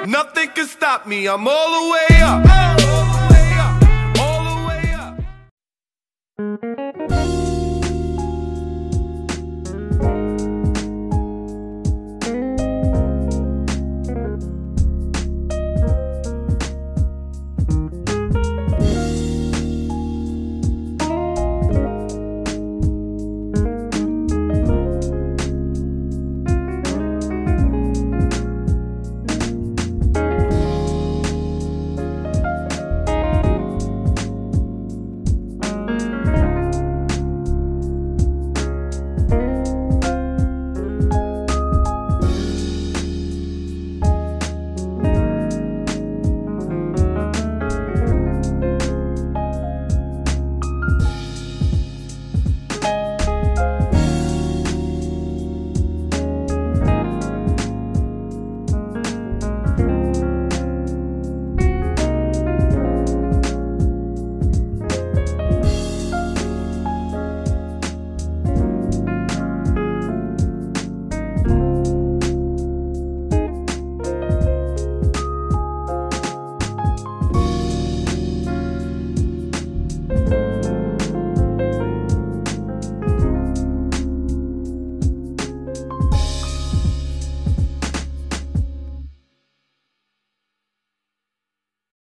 Nothing can stop me, I'm all the way up. All the way up, all the way up.